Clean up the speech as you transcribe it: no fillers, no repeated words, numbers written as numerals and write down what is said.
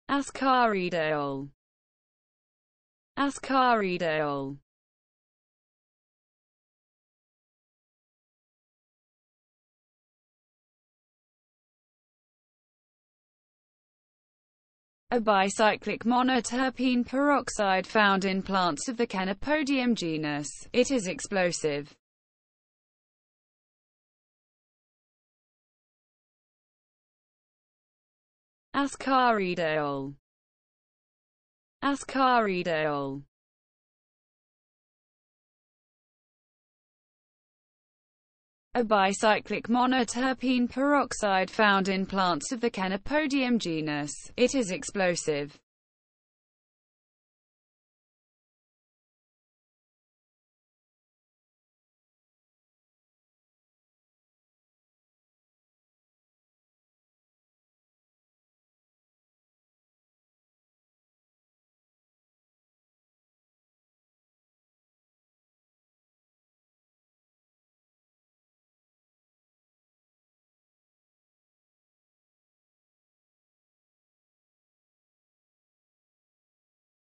Ascaridole. Ascaridole. A bicyclic monoterpene peroxide found in plants of the Chenopodium genus. It is explosive. Ascaridole. Ascaridole. A bicyclic monoterpene peroxide found in plants of the Chenopodium genus. It is explosive.